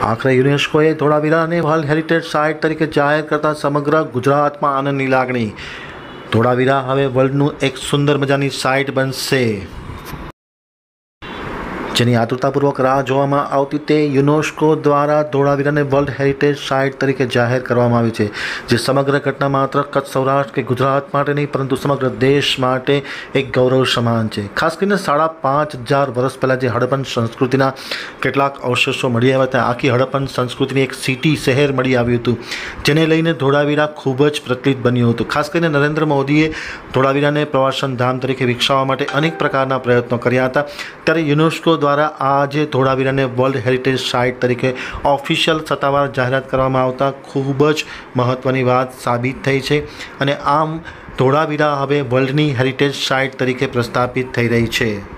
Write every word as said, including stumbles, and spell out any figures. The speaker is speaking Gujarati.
આખરે યુનેસ્કોએ ધોળાવીરાને વર્લ્ડ હેરિટેજ સાઇટ તરીકે જાહેર કરતા સમગ્ર ગુજરાતમાં આનંદની લાગણી। ધોળાવીરા હવે વર્લ્ડનું એક સુંદર મજાની સાઇટ બનશે, જેની આતુરતાપૂર્વક રાહ જોવામાં આવતી તે યુનેસ્કો દ્વારા ધોળાવીરાને વર્લ્ડ હેરિટેજ સાઇટ તરીકે જાહેર કરવામાં આવી છે, જે સમગ્ર ઘટના માત્ર કચ્છ, સૌરાષ્ટ્ર કે ગુજરાત માટે નહીં પરંતુ સમગ્ર દેશ માટે એક ગૌરવ સમાન છે। ખાસ કરીને સાડા પાંચ હજાર વર્ષ પહેલાં જે હડપ્પન સંસ્કૃતિના કેટલાક અવશેષો મળી આવ્યા હતા, આખી હડપ્પન સંસ્કૃતિની એક સિટી શહેર મળી આવ્યું હતું, જેને લઈને ધોળાવીરા ખૂબ જ પ્રચલિત બન્યું હતું। ખાસ કરીને નરેન્દ્ર મોદીએ ધોળાવીરાને પ્રવાસન ધામ તરીકે વિકસાવવા માટે અનેક પ્રકારના પ્રયત્નો કર્યા હતા, ત્યારે યુનેસ્કો દ્વારા આજે ધોળાવીરાને વર્લ્ડ હેરિટેજ સાઇટ તરીકે ઓફિશિયલ સત્તાવાર જાહેરાત કરવામાં આવતા ખૂબ જ મહત્ત્વની વાત સાબિત થઈ છે અને આમ ધોળાવીરા હવે વર્લ્ડની હેરિટેજ સાઇટ તરીકે પ્રસ્થાપિત થઈ રહી છે।